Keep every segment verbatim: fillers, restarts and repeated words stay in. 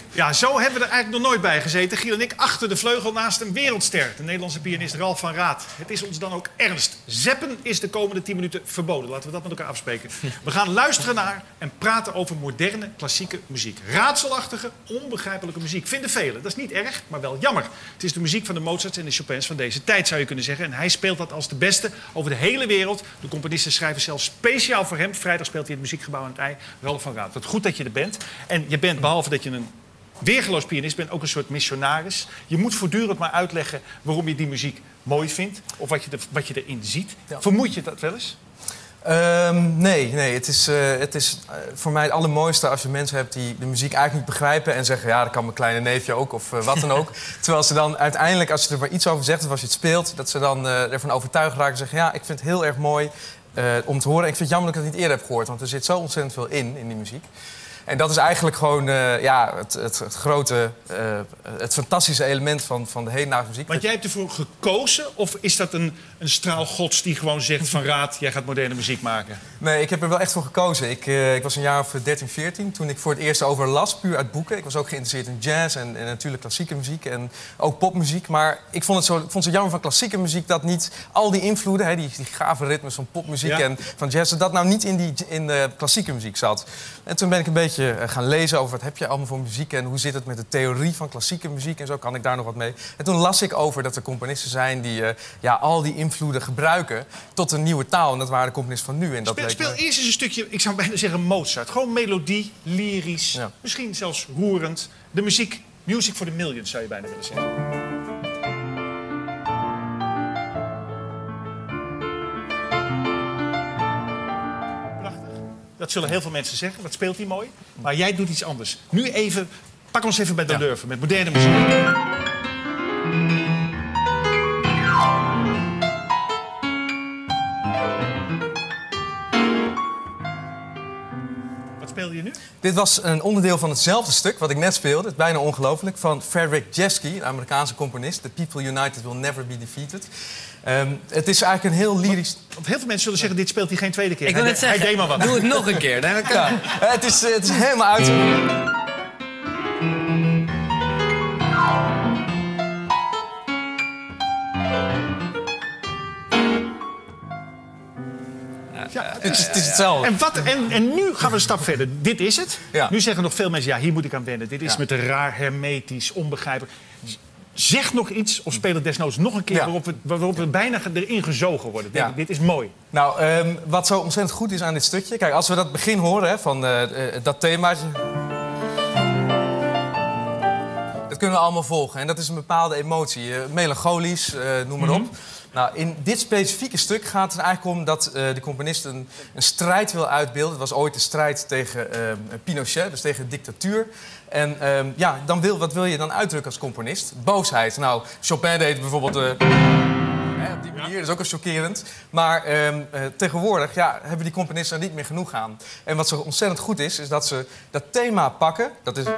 Ja, zo hebben we er eigenlijk nog nooit bij gezeten. Giel en ik achter de vleugel naast een wereldster. De Nederlandse pianist Ralf van Raat. Het is ons dan ook ernst. Zeppen is de komende tien minuten verboden. Laten we dat met elkaar afspreken. We gaan luisteren naar en praten over moderne klassieke muziek. Raadselachtige, onbegrijpelijke muziek. Vinden velen. Dat is niet erg, maar wel jammer. Het is de muziek van de Mozarts en de Chopins van deze tijd, zou je kunnen zeggen. En hij speelt dat als de beste over de hele wereld. De componisten schrijven zelfs speciaal voor hem. Vrijdag speelt hij in het Muziekgebouw aan het IJ. Ralf van Raat. Wat goed dat je er bent. En je bent, behalve dat je een weergeloos pianist bent, ook een soort missionaris. Je moet voortdurend maar uitleggen waarom je die muziek mooi vindt. Of wat je, er, wat je erin ziet. Ja. Vermoed je dat wel eens? Um, nee, nee. Het is, uh, het is uh, voor mij het allermooiste als je mensen hebt die de muziek eigenlijk niet begrijpen en zeggen, ja, dat kan mijn kleine neefje ook of uh, wat dan ook. Terwijl ze dan uiteindelijk, als je er maar iets over zegt of als je het speelt, dat ze dan uh, ervan overtuigd raken en zeggen, ja, ik vind het heel erg mooi uh, om te horen. En ik vind het jammer dat ik het niet eerder heb gehoord, want er zit zo ontzettend veel in, in die muziek. En dat is eigenlijk gewoon uh, ja, het, het, het grote, uh, het fantastische element van, van de hedendaagse muziek. Want jij hebt ervoor gekozen of is dat een, een straal gods die gewoon zegt van Raad, jij gaat moderne muziek maken? Nee, ik heb er wel echt voor gekozen. Ik, uh, ik was een jaar of dertien, veertien toen ik voor het eerst over las, puur uit boeken. Ik was ook geïnteresseerd in jazz en, en natuurlijk klassieke muziek en ook popmuziek. Maar ik vond het zo, ik vond het zo jammer van klassieke muziek dat niet al die invloeden, hè, die, die gave ritmes van popmuziek ja. en van jazz, dat nou niet in, die, in de klassieke muziek zat. En toen ben ik een beetje gaan lezen over wat heb je allemaal voor muziek en hoe zit het met de theorie van klassieke muziek en zo, kan ik daar nog wat mee. En toen las ik over dat er componisten zijn die uh, ja, al die invloeden gebruiken tot een nieuwe taal. En dat waren de componisten van nu. En dat speel, speel me... eerst eens een stukje, ik zou bijna zeggen Mozart. Gewoon melodie, lyrisch, ja. misschien zelfs roerend. De muziek, music for the millions zou je bijna willen zeggen. Dat zullen heel veel mensen zeggen, dat speelt hij mooi. Maar jij doet iets anders. Nu even, pak ons even bij de ja. lurven, met moderne muziek. Wat speel je nu? Dit was een onderdeel van hetzelfde stuk wat ik net speelde. Het is bijna ongelooflijk. Van Frederick Jeschke, een Amerikaanse componist. The People United Will Never Be Defeated. Um, het is eigenlijk een heel lyrisch... Want, want heel veel mensen zullen zeggen, dit speelt hij geen tweede keer. Ik wil net zeggen, hij deed maar wat. Doe het nog een keer. Dan kan... ja, het, is, het is helemaal uit. Ja, het is, het is hetzelfde. En, wat, en, en nu gaan we een stap verder. Dit is het. Ja. Nu zeggen nog veel mensen, ja, hier moet ik aan wennen. Dit is ja. met een raar, hermetisch, onbegrijpelijk. Zeg nog iets, of speel het desnoods nog een keer... Ja. waarop, we, waarop we bijna erin gezogen worden. Ja. Dit is mooi. Nou, um, wat zo ontzettend goed is aan dit stukje... Kijk, als we dat begin horen, hè, van uh, uh, dat themaatje... Dat kunnen we allemaal volgen. En dat is een bepaalde emotie. Uh, melancholisch, uh, noem maar op. Mm-hmm. Nou, in dit specifieke stuk gaat het eigenlijk om dat uh, de componist een, een strijd wil uitbeelden. Het was ooit een strijd tegen uh, Pinochet, dus tegen de dictatuur. En uh, ja, dan wil, wat wil je dan uitdrukken als componist? Boosheid. Nou, Chopin deed bijvoorbeeld... Uh, hè, op die manier, dat is ook al chockerend. Maar uh, uh, tegenwoordig ja, hebben die componisten er niet meer genoeg aan. En wat zo ontzettend goed is, is dat ze dat thema pakken. Dat is...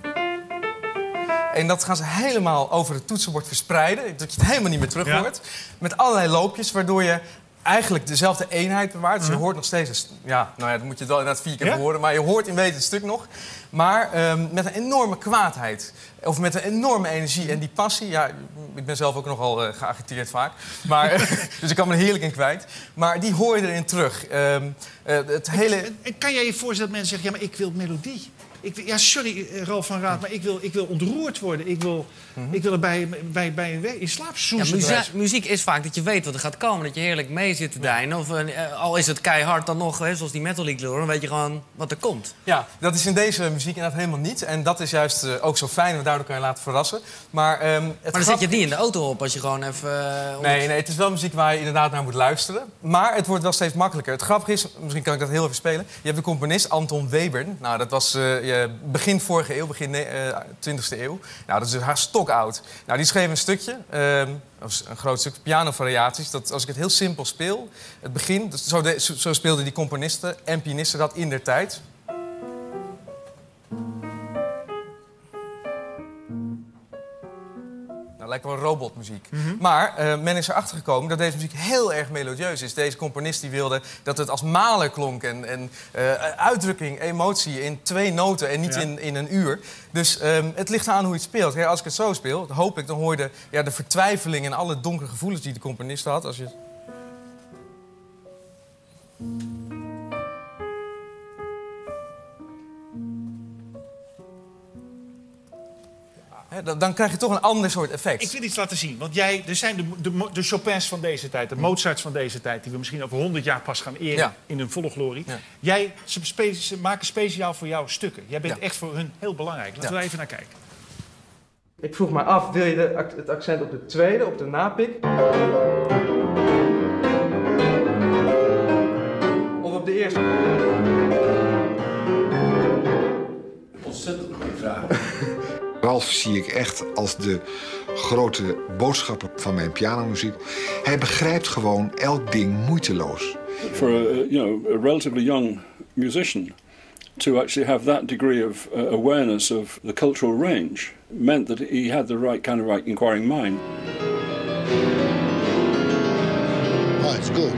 En dat gaan ze helemaal over het toetsenbord verspreiden. Dat je het helemaal niet meer terug hoort. Ja. Met allerlei loopjes, waardoor je eigenlijk dezelfde eenheid bewaart. Dus je hoort nog steeds... Ja, nou ja, dan moet je het wel inderdaad vier keer ja? horen. Maar je hoort in wezen het stuk nog. Maar um, met een enorme kwaadheid. Of met een enorme energie. En die passie... Ja, ik ben zelf ook nogal uh, geagiteerd vaak. Maar, dus ik kan me er heerlijk in kwijt. Maar die hoor je erin terug. Um, uh, het hele... en, en kan jij je voorstellen dat mensen zeggen... ja, maar ik wil melodie. Ik, ja, sorry, Ralf van Raat, maar ik wil, ik wil ontroerd worden. Ik wil, mm-hmm. ik wil er bij, bij, bij in slaap zoezen. Ja, muziek, muziek is vaak dat je weet wat er gaat komen. Dat je heerlijk mee zit te deinen. Of uh, al is het keihard dan nog, hè, zoals die metal league door, dan weet je gewoon wat er komt. Ja, dat is in deze muziek inderdaad helemaal niet. En dat is juist uh, ook zo fijn, want daardoor kan je laten verrassen. Maar, um, het maar dan zet je het niet in de auto op als je gewoon even... Uh, nee, nee, het is wel muziek waar je inderdaad naar moet luisteren. Maar het wordt wel steeds makkelijker. Het grappige is, misschien kan ik dat heel even spelen. Je hebt de componist Anton Webern. Nou, dat was... Uh, je, begin vorige eeuw, begin uh, twintigste eeuw. Nou, dat is haar stokoud. Nou, die schreef een stukje, uh, een groot stuk pianovariaties. Dat als ik het heel simpel speel, het begin, dat, zo, de, zo, zo speelden die componisten en pianisten dat in der tijd. Nou, lijkt wel robotmuziek. Mm-hmm. Maar uh, men is erachter gekomen dat deze muziek heel erg melodieus is. Deze componist die wilde dat het als malen klonk. En, en uh, uitdrukking, emotie in twee noten en niet ja. in, in een uur. Dus um, het ligt aan hoe je het speelt. Kijk, als ik het zo speel, dan hoop ik, dan hoor je de, ja, de vertwijfeling en alle donkere gevoelens die de componist had. Als je... He, dan, dan krijg je toch een ander soort effect. Ik wil iets laten zien, want jij, er zijn de, de, de Chopins van deze tijd, de Mozarts van deze tijd, die we misschien over honderd jaar pas gaan eren ja. in hun volle glorie. Ja. Jij, ze, spe, ze maken speciaal voor jou stukken. Jij bent ja. echt voor hun heel belangrijk. Laten ja. we even naar kijken. Ik vroeg me af, wil je de, het accent op de tweede, op de napik? Of op de eerste? Ontzettend goede vraag. Ralf zie ik echt als de grote boodschapper van mijn pianomuziek. Hij begrijpt gewoon elk ding moeiteloos. For a, you know, a relatively young musician to actually have that degree of uh, awareness of the cultural range meant that he had the right kind of right inquiring mind. Oh, it's good.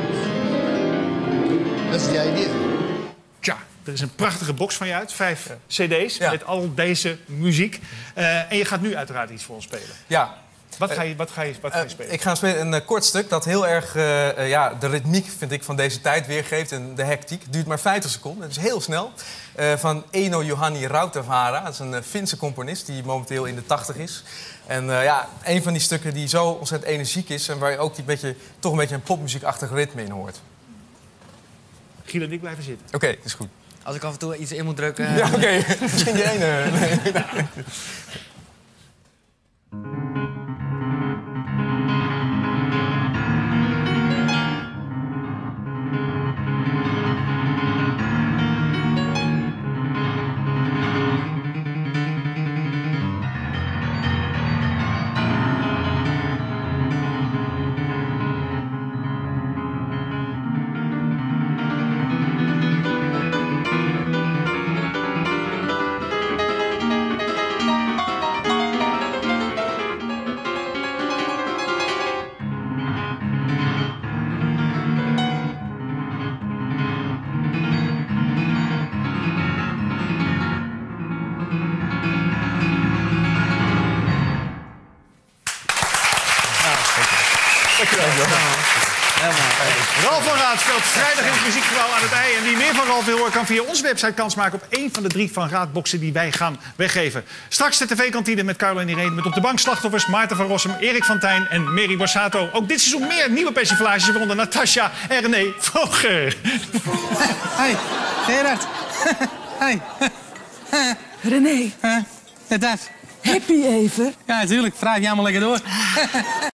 That's the idea. Tja. Er is een prachtige box van je uit, vijf cd's ja. met al deze muziek. Uh, en je gaat nu uiteraard iets voor ons spelen. Ja. Wat ga je, wat ga je, wat ga je uh, spelen? Ik ga spelen een uh, kort stuk dat heel erg uh, uh, ja, de ritmiek vind ik, van deze tijd weergeeft. En de hectiek. Het duurt maar vijftig seconden, het is heel snel. Uh, van Eino Juhani Rautavaara. Dat is een uh, Finse componist die momenteel in de tachtig is. En uh, ja, een van die stukken die zo ontzettend energiek is... en waar je ook die beetje, toch een beetje een popmuziekachtig ritme in hoort. Giel en ik blijven zitten. Oké, okay, dat is goed. Als ik af en toe iets in moet drukken... Ja, oké. Okay. Misschien die ene. Nee. Ralf van Raat speelt vrijdag in het Muziekgebouw aan het I. En wie meer van Ralf wil horen, kan via onze website kans maken op één van de drie Van Raat-boxen die wij gaan weggeven. Straks de tv-kantine met Carlo en Irene. Met op de bank slachtoffers Maarten van Rossum, Erik van Tijn en Mary Borsato. Ook dit seizoen meer nieuwe persiflages, waaronder Natasja en René Vroger. Hoi, Gerard. Hoi. René. Ja, dat. Happy even? Ja, natuurlijk. Vraag je allemaal lekker door.